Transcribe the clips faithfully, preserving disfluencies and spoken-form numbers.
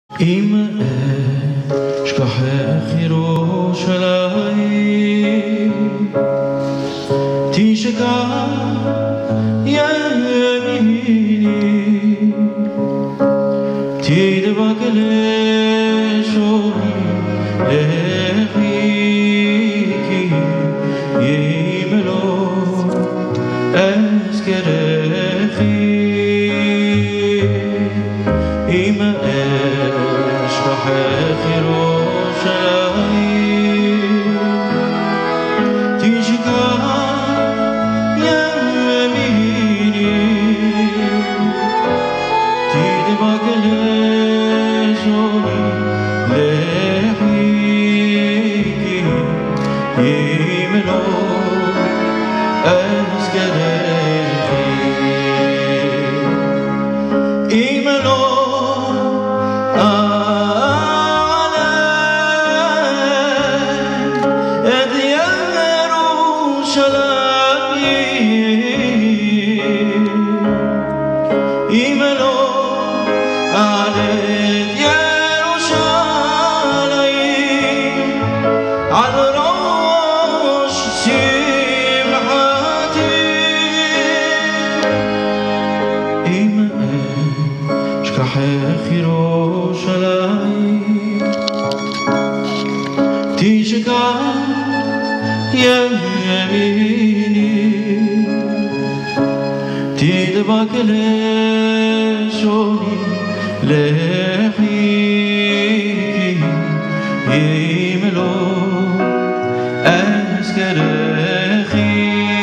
אם אשכחך ירושלים תשכח ימיני תדבק לשוני לחיכי אם לא אזכרכי אם אשכחך ירושלים תשכח ימיני תדבק לשוני לחיכי אם לא אזכרכי אם לא אם לא אעלה את ירושלים על ראש שמחתי אם אשכחך ירושלים תשכח ימיני תדבק לשוני לחיכי אם לא אזכרכי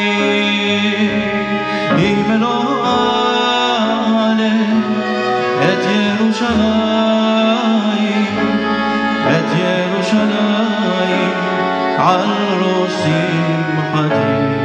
אם לא אעלה את ירושלים את ירושלים על ראש שמחתי